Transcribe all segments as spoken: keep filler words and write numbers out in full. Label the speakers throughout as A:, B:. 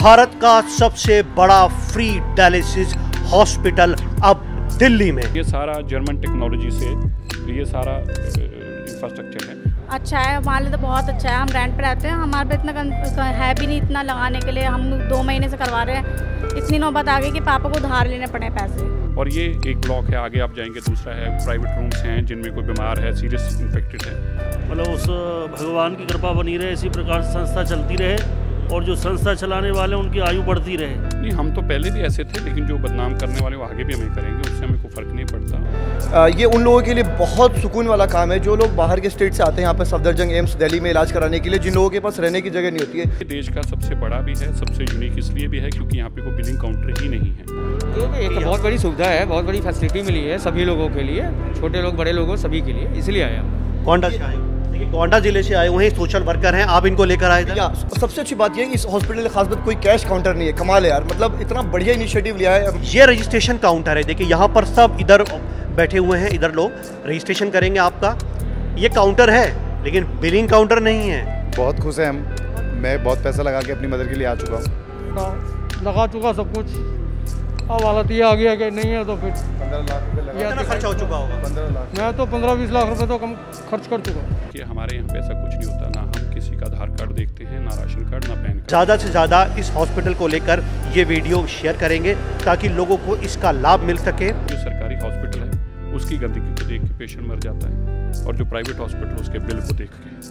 A: भारत का सबसे बड़ा फ्री डायलिसिस हॉस्पिटल अब दिल्ली में।
B: ये सारा जर्मन टेक्नोलॉजी से ये सारा इंफ्रास्ट्रक्चर है।
C: अच्छा है, हमारे लिए तो बहुत अच्छा है। हम रेंट पे रहते हैं, हमारे पे इतना है भी नहीं इतना लगाने के लिए। हम दो महीने से करवा रहे हैं, इतनी नौबत आ गई कि पापा को उधार लेने पड़े पैसे।
B: और ये एक ब्लॉक है, आगे आप जाएंगे दूसरा है, प्राइवेट रूम्स हैं जिनमें कोई बीमार है, सीरियस इन्फेक्टेड है।
D: मतलब उस भगवान की कृपा बनी रहे, इसी प्रकार से संस्था चलती रहे और जो संस्था चलाने वाले उनकी आयु बढ़ती रहे।
B: नहीं, हम तो पहले भी ऐसे थे, लेकिन जो बदनाम करने वाले वो आगे भी हमें करेंगे, उससे हमें कोई फर्क नहीं पड़ता।
E: आ, ये उन लोगों के लिए बहुत सुकून वाला काम है जो लोग बाहर के स्टेट से आते हैं यहाँ पर सफदरजंग एम्स दिल्ली में इलाज कराने के लिए, जिन लोगों के पास रहने की जगह नहीं होती है।
B: ये देश का सबसे बड़ा भी है, सबसे यूनिक इसलिए भी है क्योंकि यहाँ पे कोई बिलिंग काउंटर ही नहीं है।
F: ये तो बहुत बड़ी सुविधा है, बहुत बड़ी फैसिलिटी मिली है सभी लोगों के लिए, छोटे लोग बड़े लोगों सभी के लिए, इसलिए आए हम।
A: गोंडा से आए, देखिए गोंडा जिले से आए हुए हैं, सोशल वर्कर हैं, आप इनको लेकर आए थे।
E: सबसे अच्छी बात ये है इस हॉस्पिटल में खास बात कोई कैश काउंटर नहीं है। कमाल है यार, मतलब इतना बढ़िया इनिशिएटिव लिया है।
A: ये रजिस्ट्रेशन काउंटर है, देखिए यहाँ पर सब इधर बैठे हुए हैं, इधर लोग रजिस्ट्रेशन करेंगे आपका। ये काउंटर है लेकिन बिलिंग काउंटर नहीं है।
G: बहुत खुश है हम, मैं बहुत पैसा लगा के अपनी मदर के लिए आ चुका हूँ।
F: लगा चुका सब कुछ, अब हालत ये आ गया कि नहीं है तो फिर
G: पंद्रह लाख रुपए लगा।
A: कितना खर्चा हो चुका होगा?
G: पंद्रह लाख
F: मैं तो पंद्रह बीस लाख रुपए तो कम खर्च कर चुका हूँ।
B: कि हमारे यहाँ पे ऐसा कुछ नहीं होता, ना हम किसी का आधार कार्ड देखते हैं, ना राशन कार्ड, ना पैन कार्ड।
A: ज़्यादा से ज़्यादा इस हॉस्पिटल को लेकर ये वीडियो शेयर करेंगे ताकि लोगों को इसका लाभ मिल सके।
B: जो सरकारी हॉस्पिटल है उसकी गंदगी को देख के पेशेंट मर जाता है, और जो प्राइवेट हॉस्पिटल उसके बिल को देख के।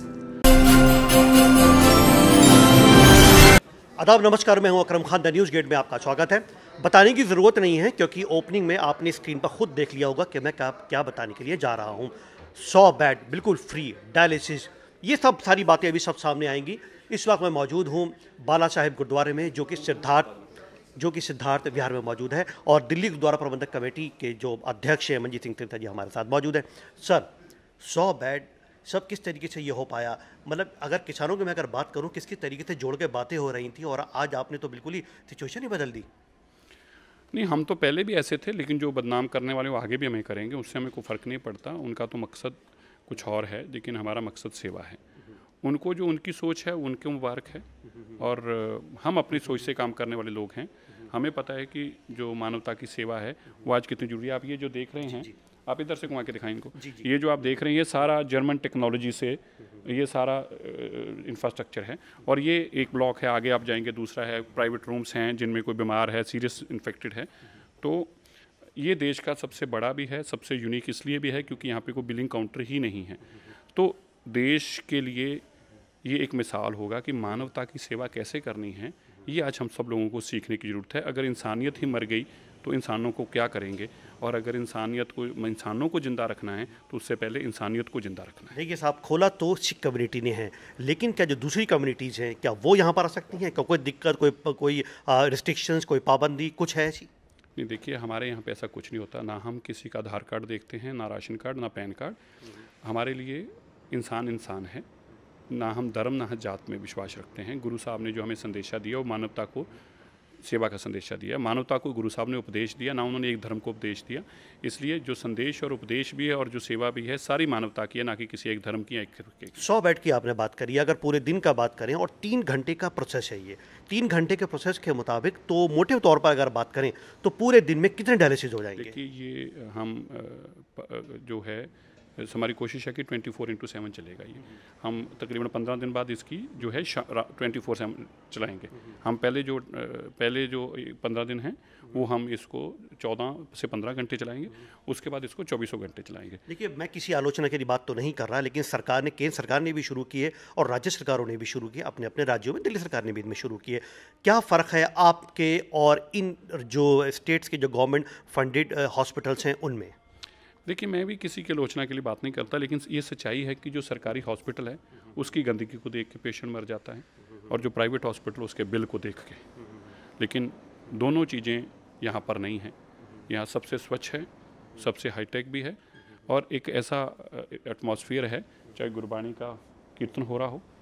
A: आदाब, नमस्कार, मैं हूं Akram Khan. The News Gate में आपका स्वागत है। बताने की ज़रूरत नहीं है क्योंकि ओपनिंग में आपने स्क्रीन पर खुद देख लिया होगा कि मैं क्या क्या बताने के लिए जा रहा हूं। सौ बेड बिल्कुल फ्री डायलिसिस, ये सब सारी बातें अभी सब सामने आएंगी। इस वक्त मैं मौजूद हूं बाला साहेब गुरुद्वारे में, जो कि सिद्धार्थ जो कि सिद्धार्थ विहार में मौजूद है, और दिल्ली गुरुद्वारा प्रबंधक कमेटी के जो अध्यक्ष हैं मंजीत सिंह तिरथा जी हमारे साथ मौजूद है। सर, सौ बेड सब किस तरीके से ये हो पाया? मतलब अगर किसानों की मैं अगर बात करूं, किस किस तरीके से जोड़ के बातें हो रही थी और आज आपने तो बिल्कुल ही सिचुएशन ही बदल दी।
B: नहीं, हम तो पहले भी ऐसे थे, लेकिन जो बदनाम करने वाले वो आगे भी हमें करेंगे, उससे हमें कोई फ़र्क नहीं पड़ता। उनका तो मकसद कुछ और है, लेकिन हमारा मकसद सेवा है। उनको जो उनकी सोच है उनके मुबारक है, और हम अपनी सोच से काम करने वाले लोग हैं। हमें पता है कि जो मानवता की सेवा है वो आज कितनी जरूरी है। आप ये जो देख रहे हैं, आप इधर से घुमा के दिखाएं इनको। ये जो आप देख रहे हैं ये सारा जर्मन टेक्नोलॉजी से ये सारा इंफ्रास्ट्रक्चर है। और ये एक ब्लॉक है, आगे आप जाएंगे दूसरा है, प्राइवेट रूम्स हैं जिनमें कोई बीमार है, सीरियस इन्फेक्टेड है। तो ये देश का सबसे बड़ा भी है, सबसे यूनिक इसलिए भी है क्योंकि यहाँ पे कोई बिलिंग काउंटर ही नहीं है। तो देश के लिए ये एक मिसाल होगा कि मानवता की सेवा कैसे करनी है। ये आज हम सब लोगों को सीखने की ज़रूरत है। अगर इंसानियत ही मर गई तो इंसानों को क्या करेंगे, और अगर इंसानियत को इंसानों को ज़िंदा रखना है तो उससे पहले इंसानियत को ज़िंदा रखना है।
A: देखिए साहब, खोला तो सिख कम्युनिटी ने है, लेकिन क्या जो दूसरी कम्युनिटीज़ हैं क्या वो यहाँ पर आ सकती हैं? क्या कोई दिक्कत, कोई कोई रिस्ट्रिक्शंस, कोई पाबंदी कुछ है ऐसी?
B: नहीं, देखिए हमारे यहाँ पे ऐसा कुछ नहीं होता, ना हम किसी का आधार कार्ड देखते हैं, ना राशन कार्ड, ना पैन कार्ड। हमारे लिए इंसान इंसान है, ना हम धर्म ना जात में विश्वास रखते हैं। गुरु साहब ने जो हमें संदेशा दिया वो मानवता को सेवा का संदेशा दिया। मानवता को गुरु साहब ने उपदेश दिया, ना उन्होंने एक धर्म को उपदेश दिया। इसलिए जो संदेश और उपदेश भी है और जो सेवा भी है सारी मानवता की है, ना कि किसी एक धर्म की। एक
A: सौ बेड की आपने बात करी, अगर पूरे दिन का बात करें और तीन घंटे का प्रोसेस है, ये तीन घंटे के प्रोसेस के मुताबिक तो मोटे तौर पर अगर बात करें तो पूरे दिन में कितने डायलिसिस हो जाएंगे?
B: देखिए ये हम जो है हमारी कोशिश है कि ट्वेंटी फोर इंटू सेवन चलेगा। ये हम तकरीबन पंद्रह दिन बाद इसकी जो है ट्वेंटी फोर सेवन चलाएंगे। हम पहले जो पहले जो पंद्रह दिन हैं वो हम इसको चौदह से पंद्रह घंटे चलाएंगे, उसके बाद इसको चौबीसों घंटे चलाएंगे।
A: देखिए, मैं किसी आलोचना की बात तो नहीं कर रहा, लेकिन सरकार ने, केंद्र सरकार ने भी शुरू किए और राज्य सरकारों ने भी शुरू किए अपने अपने राज्यों में, दिल्ली सरकार ने भी इनमें शुरू किए। क्या फ़र्क है आपके और इन जो स्टेट्स के जो गवर्नमेंट फंडेड हॉस्पिटल्स हैं उनमें?
B: देखिए, मैं भी किसी की आलोचना के लिए बात नहीं करता, लेकिन ये सच्चाई है कि जो सरकारी हॉस्पिटल है उसकी गंदगी को देख के पेशेंट मर जाता है, और जो प्राइवेट हॉस्पिटल उसके बिल को देख के। लेकिन दोनों चीज़ें यहाँ पर नहीं हैं। यहाँ सबसे स्वच्छ है, सबसे हाईटेक भी है, और एक ऐसा एटमॉस्फेयर है, चाहे गुरबाणी का कीर्तन हो रहा हो,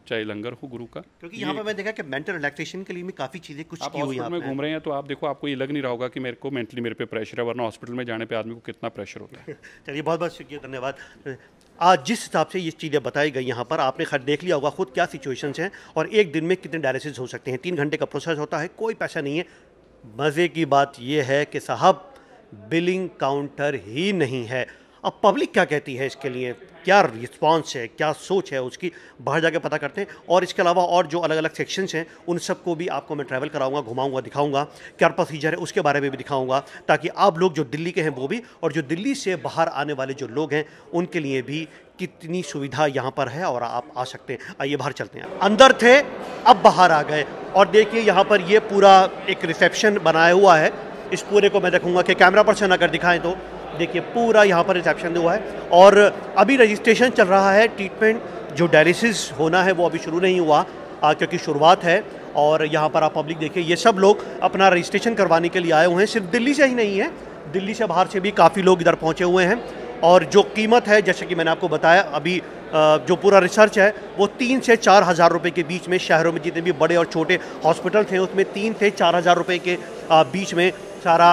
B: चाहे लंगर हो गुरु का।
A: क्योंकि यहाँ पर मैं देखा कि मेंटल रिलैक्सेशन के लिए भी काफ़ी चीज़ें कुछ
B: आप
A: की हुई
B: हॉस्पिटल में घूम रहे हैं तो आप देखो, आपको ये लग नहीं रहा होगा कि मेरे को मेंटली मेरे पे प्रेशर है, वरना हॉस्पिटल में जाने पे आदमी को कितना प्रेशर होता है।
A: चलिए बहुत बहुत शुक्रिया, धन्यवाद। आज जिस हिसाब से ये चीज़ें बताई गई यहाँ पर, आपने खैर देख लिया होगा खुद क्या सिचुएशंस हैं और एक दिन में कितने डायलिसिस हो सकते हैं। तीन घंटे का प्रोसेस होता है, कोई पैसा नहीं है। मज़े की बात यह है कि साहब बिलिंग काउंटर ही नहीं है। अब पब्लिक क्या कहती है इसके लिए, क्या रिस्पांस है, क्या सोच है उसकी, बाहर जाके पता करते हैं। और इसके अलावा और जो अलग अलग सेक्शंस हैं उन सबको भी आपको मैं ट्रैवल कराऊंगा, घुमाऊंगा, दिखाऊंगा क्या प्रोसीजर है उसके बारे में भी दिखाऊंगा, ताकि आप लोग जो दिल्ली के हैं वो भी, और जो दिल्ली से बाहर आने वाले जो लोग हैं उनके लिए भी कितनी सुविधा यहाँ पर है और आप आ सकते हैं। आइए बाहर चलते हैं। अंदर थे अब बाहर आ गए और देखिए यहाँ पर ये पूरा एक रिसेप्शन बनाया हुआ है। इस पूरे को मैं देखूंगा कि कैमरा पर्सन अगर दिखाएं तो देखिए पूरा यहाँ पर रिसेप्शन हुआ है और अभी रजिस्ट्रेशन चल रहा है। ट्रीटमेंट जो डायलिसिस होना है वो अभी शुरू नहीं हुआ आ, क्योंकि शुरुआत है। और यहाँ पर आप पब्लिक देखिए, ये सब लोग अपना रजिस्ट्रेशन करवाने के लिए आए हुए हैं। सिर्फ दिल्ली से ही नहीं है, दिल्ली से बाहर से भी काफ़ी लोग इधर पहुँचे हुए हैं। और जो कीमत है, जैसे कि मैंने आपको बताया अभी, जो पूरा रिसर्च है वो तीन से चार हज़ार रुपये के बीच में, शहरों में जितने भी बड़े और छोटे हॉस्पिटल थे उसमें तीन से चार हज़ार रुपये के बीच में सारा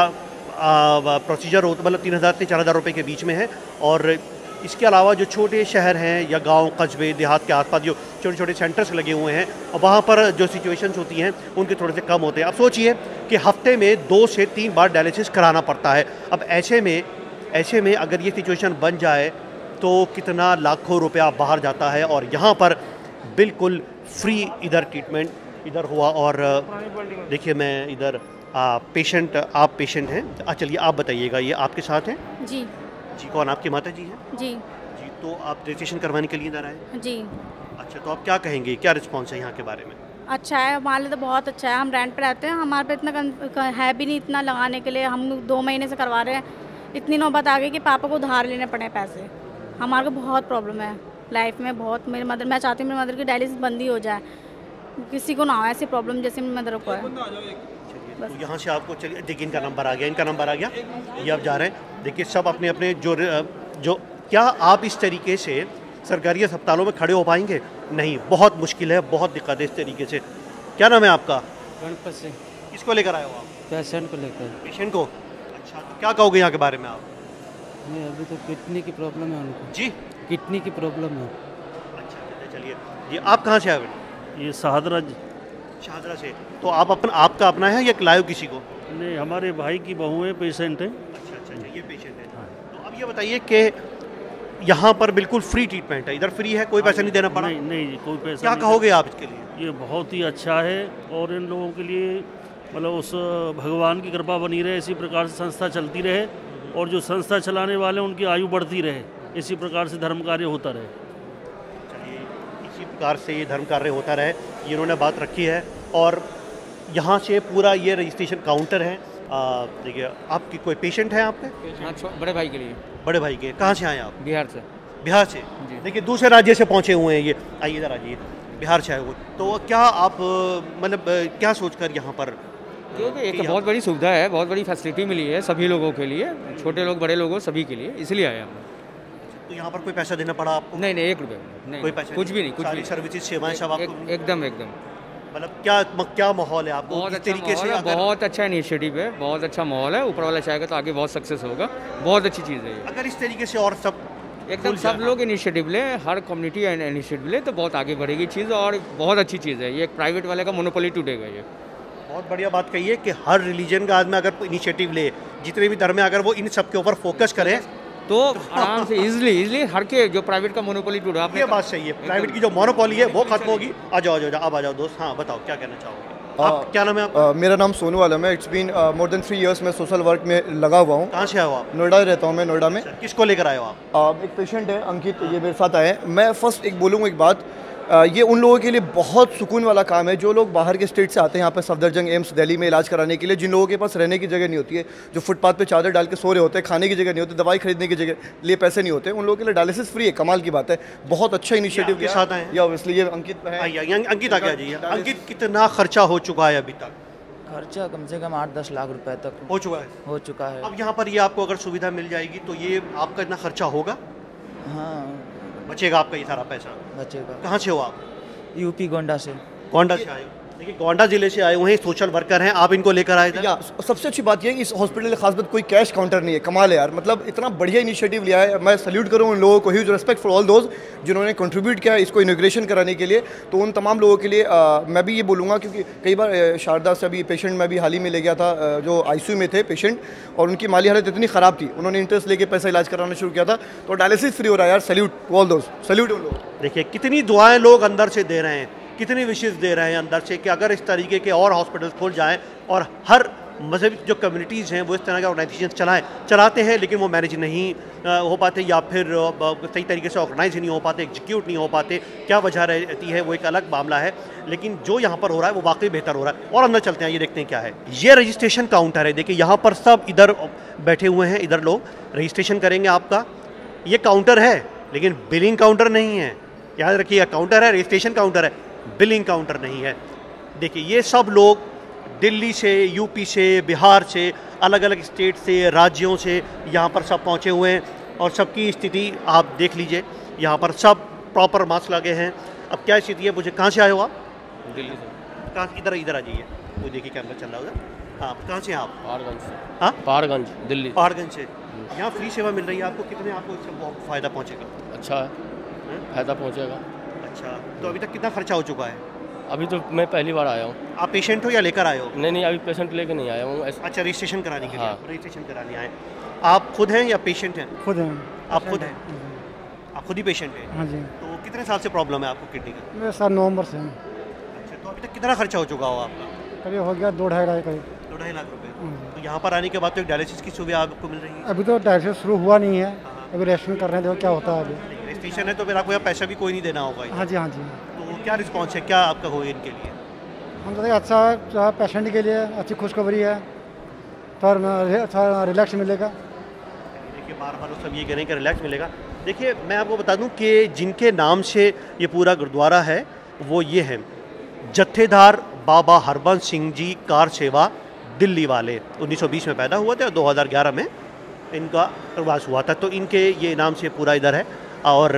A: प्रोसीजर होता, मतलब तीन हज़ार से चार हज़ार रुपये के बीच में है। और इसके अलावा जो छोटे शहर हैं या गांव कस्बे देहात के आसपास जो छोटे छोटे सेंटर्स लगे हुए हैं और वहाँ पर जो सिचुएशंस होती हैं उनके थोड़े से कम होते हैं। अब सोचिए कि हफ्ते में दो से तीन बार डायलिसिस कराना पड़ता है। अब ऐसे में ऐसे में अगर ये सिचुएशन बन जाए तो कितना लाखों रुपया बाहर जाता है। और यहाँ पर बिल्कुल फ्री इधर ट्रीटमेंट इधर हुआ। और देखिए मैं इधर पेशेंट, आप पेशेंट हैं, चलिए आप बताइएगा, ये आपके साथ हैं?
C: जी
A: जी। कौन, आपकी माता जी हैं?
C: जी
A: जी। तो आप रजिस्ट्रेशन करवाने के लिए इधर आए?
C: जी।
A: अच्छा, तो आप क्या कहेंगे, क्या रिस्पॉन्स है यहाँ के बारे में?
C: अच्छा है, हमारे लिए तो बहुत अच्छा है। हम रेंट पे रहते हैं, हमारे पे इतना है भी नहीं इतना लगाने के लिए। हम दो महीने से करवा रहे हैं, इतनी नौबत आ गई कि पापा को उधार लेने पड़े पैसे। हमारे को बहुत प्रॉब्लम है लाइफ में, बहुत। मेरी मदर, मैं चाहती हूँ मेरी मदर की डायलिसिस बंद ही हो जाए, किसी को ना हो ऐसी प्रॉब्लम जैसे मेरी मदर को है।
A: तो यहाँ से आपको, चलिए देखिए इनका नंबर आ गया, इनका नंबर आ गया, ये आप जा रहे हैं। देखिए सब अपने अपने जो जो क्या आप इस तरीके से सरकारी अस्पतालों में खड़े हो पाएंगे? नहीं, बहुत मुश्किल है, बहुत दिक्कत है इस तरीके से। क्या नाम है आपका?
H: गणपत से।
A: किसको लेकर आए हो आप?
H: पेशेंट को लेकर।
A: पेशेंट को? अच्छा, तो क्या कहोगे यहाँ के बारे में आप?
H: नहीं, अभी तो किडनी की प्रॉब्लम है उनको।
A: जी,
H: किडनी की प्रॉब्लम है।
A: अच्छा चलिए जी। आप कहाँ से आए?
D: ये शाहदरा।
A: शाहदरा से। तो आप अपना, आपका अपना है या लाए हो किसी को?
D: नहीं, हमारे भाई की बहू है, पेशेंट है।
A: अच्छा अच्छा, ये पेशेंट है। तो अब ये बताइए कि यहाँ पर बिल्कुल फ्री ट्रीटमेंट है, इधर फ्री है, कोई पैसा नहीं देना पड़ा?
D: नहीं नहीं, कोई पैसा।
A: क्या कहोगे आप इसके लिए?
D: ये बहुत ही अच्छा है और इन लोगों के लिए मतलब उस भगवान की कृपा बनी रहे, इसी प्रकार से संस्था चलती रहे और जो संस्था चलाने वाले उनकी आयु बढ़ती रहे, इसी प्रकार से धर्म कार्य होता रहे।
A: चलिए, इसी प्रकार से ये धर्म कार्य होता रहे, ये इन्होंने बात रखी है। और यहाँ से पूरा ये रजिस्ट्रेशन काउंटर है। देखिए, आपकी कोई पेशेंट है आपके?
F: हाँ, बड़े भाई के लिए।
A: बड़े भाई के? कहाँ से आए आप?
F: बिहार से।
A: बिहार से? देखिए दूसरे राज्य से पहुँचे हुए हैं ये। आइए इधर आइए, बिहार से आए हुए। तो क्या आप मतलब क्या सोचकर यहाँ पर?
F: क्योंकि एक तो बहुत बड़ी सुविधा है, बहुत बड़ी फैसिलिटी मिली है सभी लोगों के लिए, छोटे लोग बड़े लोगों सभी के लिए, इसलिए आए हम।
A: तो यहाँ पर कोई पैसा देना पड़ा आपको?
F: नहीं नहीं, एक रुपये नहीं,
A: कोई पैसा?
F: कुछ भी नहीं, कुछ भी।
A: सर्विसेज, सेवाएं सब आपको?
F: एकदम एकदम।
A: मतलब क्या क्या माहौल है आपको?
F: बहुत अच्छा तरीके से, बहुत अच्छा इनिशिएटिव है, बहुत अच्छा माहौल है। ऊपर वाला चाहेगा तो आगे बहुत सक्सेस होगा, बहुत अच्छी चीज़ है।
A: अगर इस तरीके से और सब
F: एकदम सब लोग इनिशिएटिव ले, हर कम्युनिटी इनिशिएटिव ले तो बहुत आगे बढ़ेगी चीज़ और बहुत अच्छी चीज़ है। ये एक प्राइवेट वाले का मोनोपोली टूटेगा। ये
A: बहुत बढ़िया बात कही है कि हर रिलीजन का आदमी अगर इनिशिएटिव ले, जितने भी धर्म है, अगर वो इन सब के ऊपर फोकस करे
F: तो आराम से इजीली इजीली हर के जो प्राइवेट का मोनोपोली टूटा।
A: ये बात सही है, प्राइवेट की जो मोनोपोली है वो खत्म होगी। आ जाओ आ जाओ, अब आ जाओ दोस्त। हाँ बताओ, क्या कहना चाहोगे? आप क्या नाम है आपका?
E: मेरा नाम सोनू आलम है। It's been more than three years में सोशल वर्क में लगा हुआ हूँ।
A: कहाँ से आए हो आप?
E: नोएडा रहता हूँ मैं, नोएडा में।
A: किसको लेकर आए हो आप?
E: एक पेशेंट है अंकित, ये मेरे साथ आए हैं। मैं फर्स्ट एक बोलूँगा एक बात, ये उन लोगों के लिए बहुत सुकून वाला काम है जो लोग बाहर के स्टेट से आते हैं यहाँ पर सफदरजंग एम्स दिल्ली में इलाज कराने के लिए, जिन लोगों के पास रहने की जगह नहीं होती है, जो फुटपाथ पे चादर डाल के सो रहे होते हैं, खाने की जगह नहीं होती, दवाई खरीदने की जगह लिए पैसे नहीं होते, उन लोगों के लिए डायलिसिस फ्री है। कमाल की बात है, बहुत अच्छा इनिशिएटिव के साथ है। या ऑब्वियसली ये अंकित है।
A: अंकित आ गया जी। अंकित, कितना खर्चा हो चुका है अभी तक?
H: खर्चा कम से कम आठ दस लाख रुपए तक
A: हो चुका है।
H: हो चुका है।
A: अब यहाँ पर ये आपको अगर सुविधा मिल जाएगी तो ये आपका इतना खर्चा होगा?
H: हाँ,
A: बचेगा आपका ये सारा पैसा?
H: बचेगा।
A: कहाँ से हो आप?
H: यूपी गोंडा से।
A: गोंडा से आए हो? देखिए गोंडा जिले से आए हुए हैं, सोशल वर्कर हैं, आप इनको लेकर आए थे?
E: या सबसे अच्छी बात यह है कि इस हॉस्पिटल की खास बात कोई कैश काउंटर नहीं है। कमाल है यार, मतलब इतना बढ़िया इनिशिएटिव लिया है। मैं सल्यूट करूँ उन लोगों को, huge respect for all those जिन्होंने कंट्रीब्यूट किया इसको इनोग्रेशन कराने के लिए। तो उन तमाम लोगों के लिए आ, मैं भी ये बोलूँगा, क्योंकि कई बार शारदा से अभी पेशेंट मैं भी हाल ही में ले गया था, आ, जो आईसीयू में थे पेशेंट, और उनकी माली हालत इतनी ख़राब थी, उन्होंने इंटरेस्ट लेके पैसा इलाज कराना शुरू किया था। तो डायलिसिस फ्री हो रहा है यार, सल्यूट ऑल दोज, सल्यूट उन लोगों।
A: देखिए कितनी दुआएं लोग अंदर से दे रहे हैं, कितनी विशेष दे रहे हैं अंदर से कि अगर इस तरीके के और हॉस्पिटल खुल जाएं और हर मजहबी जो कम्युनिटीज़ हैं वो इस तरह के ऑर्गेनाइजेशन चलाएं चलाते हैं, लेकिन वो मैनेज नहीं आ, हो पाते, या फिर आ, सही तरीके से ऑर्गेनाइज नहीं हो पाते, एग्जीक्यूट नहीं हो पाते। क्या वजह रहती है वो एक अलग मामला है, लेकिन जो यहाँ पर हो रहा है वो वाकई बेहतर हो रहा है। और अंदर चलते हैं, ये देखते हैं क्या है। ये रजिस्ट्रेशन काउंटर है, देखिए यहाँ पर सब इधर बैठे हुए हैं, इधर लोग रजिस्ट्रेशन करेंगे आपका। ये काउंटर है लेकिन बिलिंग काउंटर नहीं है, याद रखिएगा। काउंटर है, रजिस्ट्रेशन काउंटर है, बिलिंग काउंटर नहीं है। देखिए ये सब लोग दिल्ली से, यूपी से, बिहार से, अलग अलग स्टेट से, राज्यों से यहाँ पर सब पहुँचे हुए हैं, और सबकी स्थिति आप देख लीजिए। यहाँ पर सब प्रॉपर मास्क लगे हैं। अब क्या स्थिति है, मुझे कहाँ से आए हो आप?
I: दिल्ली से।
A: कहाँ? इधर इधर आ जाइए, वो देखिए कैमरा चल रहा है उधर। हाँ, कहाँ से हैं आप?
I: पहाड़गंज से।
A: हाँ,
I: पहाड़गंज, दिल्ली।
A: पहाड़गंज से। यहाँ फ्री सेवा मिल रही है आपको, कितने आपको इससे बहुत फ़ायदा पहुँचेगा?
I: अच्छा है, फ़ायदा पहुँचेगा।
A: अच्छा, तो अभी तक कितना खर्चा हो चुका है?
I: अभी तो मैं पहली बार आया हूँ।
A: आप पेशेंट हो या लेकर आए हो?
I: नहीं नहीं, अभी पेशेंट लेके नहीं आया हूँ।
A: अच्छा, रजिस्ट्रेशन कराने के लिए?
I: हाँ।
A: रजिस्ट्रेशन कराने आए। आप खुद हैं या पेशेंट हैं?
J: खुद हैं।
A: आप खुद हैं? आप खुद ही पेशेंट हैं?
J: हाँ जी।
A: तो कितने साल से प्रॉब्लम है आपको किडनी का?
J: मेरे साथ नवंबर से।
A: अच्छा, तो अभी तक कितना खर्चा हो चुका हो आपका?
J: करीब हो गया दो ढाई लाख करीब।
A: दो ढाई लाख रुपए। तो यहाँ पर आने के बाद तो एक डायलिसिस की सुविधा आपको मिल रही है?
J: अभी तो डायलिसिस शुरू हुआ नहीं है, अभी रजिस्ट्रेशन कर रहे हैं, देखो क्या होता है अभी।
A: रजिस्ट्रेशन है तो फिर आपको यहाँ पैसा भी कोई नहीं देना होगा?
J: हाँ जी, हाँ जी।
A: तो क्या रिस्पॉन्स है, क्या आपका हो इनके लिए?
J: हम तो अच्छा है, पेशेंट के लिए अच्छी खुशखबरी है, थोड़ा अच्छा रिलैक्स मिलेगा।
A: देखिए बार बार सब ये कह रहे हैं कि रिलैक्स मिलेगा। देखिए मैं आपको बता दूं कि जिनके नाम से ये पूरा गुरुद्वारा है वो ये हैं जत्थेदार बाबा हरबंस सिंह जी कार सेवा दिल्ली वाले। उन्नीस सौ बीस में पैदा हुए थे और दो हज़ार ग्यारह में इनका प्रवास हुआ था, तो इनके ये नाम से पूरा इधर है। और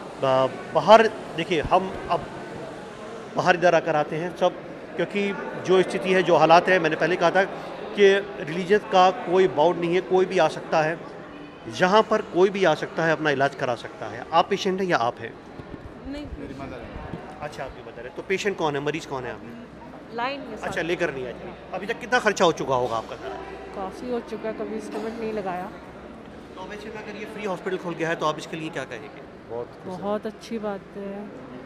A: बाहर देखिए हम अब बाहर इधर आकर आते हैं सब, क्योंकि जो स्थिति है, जो हालात है, मैंने पहले कहा था कि रिलीजन का कोई बाउंड नहीं है, कोई भी आ सकता है, यहाँ पर कोई भी आ सकता है, अपना इलाज करा सकता है। आप पेशेंट हैं या आप हैं?
K: नहीं,
G: मेरी मदर है।
A: अच्छा, आपकी मदर है। तो पेशेंट कौन है, मरीज कौन है आपने?
K: लाइन में।
A: अच्छा, लेकर नहीं आए। अभी तक कितना खर्चा हो चुका होगा आपका?
K: काफ़ी हो चुका है, कभी एस्टिमेट नहीं लगाया।
A: तो वैसे अगर ये फ्री हॉस्पिटल खुल गया है तो आप इसके लिए क्या कहेंगे?
G: बहुत
K: बहुत अच्छी बात है,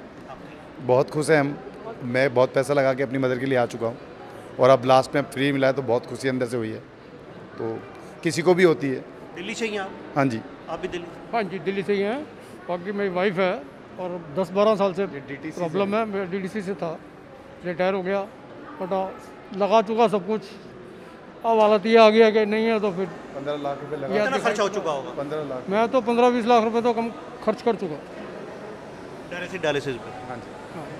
G: बहुत खुश हैं हम। मैं बहुत पैसा लगा के अपनी मदर के लिए आ चुका हूँ, और अब लास्ट में फ्री मिला है तो बहुत खुशी अंदर से हुई है। तो किसी को भी होती है।
A: दिल्ली से ही आप?
G: हाँ जी।
A: आप भी दिल्ली?
J: हाँ जी, दिल्ली से ही हैं। बाकी मेरी वाइफ है और दस बारह साल से प्रॉब्लम है, मैं डी डी सी से था, रिटायर हो गया, बट लगा चुका सब कुछ। अब हालत ये आ गया कि नहीं है तो फिर
G: पंद्रह लाख रुपए लगा।
A: कितना खर्चा हो चुका होगा?
G: पंद्रह लाख।
J: मैं तो पंद्रह बीस लाख रुपए तो कम खर्च कर चुका।
A: डायलिसिस डायलिसिस पे?
G: हाँ जी।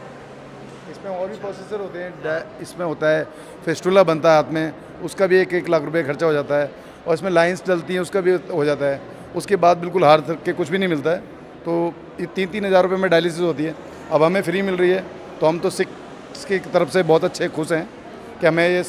G: इसमें और भी प्रोसेसर होते हैं। इसमें होता है फिस्टुला बनता है हाथ में, उसका भी एक एक लाख रुपए खर्चा हो जाता है, और इसमें लाइंस डलती हैं, उसका भी हो जाता है। उसके बाद बिल्कुल हार के कुछ भी नहीं मिलता है। तो ये तीन तीन हज़ार रुपये में डायलिसिस होती है। अब हमें फ्री मिल रही है तो हम तो सिक्स की तरफ से बहुत अच्छे खुश हैं कि हमें ये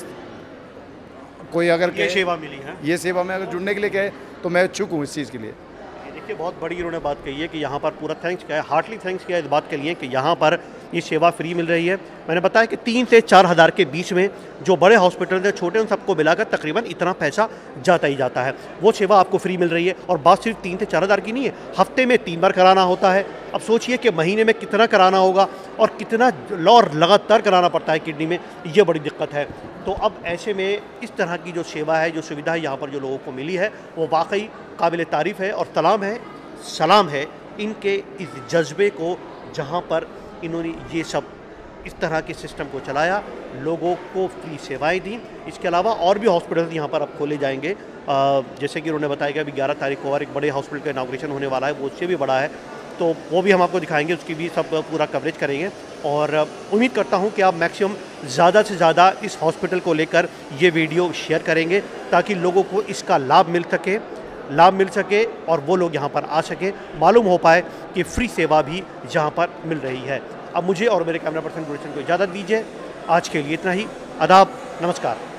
G: कोई अगर
A: ये सेवा मिली है,
G: ये सेवा में अगर जुड़ने के लिए कहे तो मैं इच्छुक हूँ इस चीज़ के लिए।
A: देखिए बहुत बड़ी इन्होंने बात कही है कि यहाँ पर पूरा थैंक्स किया है, हार्टली थैंक्स किया है इस बात के लिए कि यहाँ पर ये सेवा फ्री मिल रही है। मैंने बताया कि तीन से चार हज़ार के बीच में जो बड़े हॉस्पिटल हैं, छोटे, उन सबको मिलाकर तकरीबन इतना पैसा जाता ही जाता है। वो सेवा आपको फ्री मिल रही है, और बात सिर्फ तीन से चार हज़ार की नहीं है, हफ्ते में तीन बार कराना होता है। अब सोचिए कि महीने में कितना कराना होगा और कितना और लगातार कराना पड़ता है किडनी में, ये बड़ी दिक्कत है। तो अब ऐसे में इस तरह की जो सेवा है, जो सुविधा है यहाँ पर जो लोगों को मिली है, वो वाकई काबिल तारीफ़ है और सलाम है सलाम है इनके इस जज्बे को, जहाँ पर इन्होंने ये सब इस तरह के सिस्टम को चलाया, लोगों को फ्री सेवाएं दी। इसके अलावा और भी हॉस्पिटल यहाँ पर अब खोले जाएंगे, आ, जैसे कि उन्होंने बताया कि अभी ग्यारह तारीख को और एक बड़े हॉस्पिटल का इनाग्रेशन होने वाला है, वो उससे भी बड़ा है, तो वो भी हम आपको दिखाएंगे, उसकी भी सब पूरा कवरेज करेंगे। और उम्मीद करता हूँ कि आप मैक्सिमम ज़्यादा से ज़्यादा इस हॉस्पिटल को लेकर ये वीडियो शेयर करेंगे, ताकि लोगों को इसका लाभ मिल सके लाभ मिल सके और वो लोग यहाँ पर आ सके, मालूम हो पाए कि फ्री सेवा भी यहाँ पर मिल रही है। अब मुझे और मेरे कैमरा पर्सन गुलशन को इजाज़त दीजिए। आज के लिए इतना ही। आदाब, नमस्कार।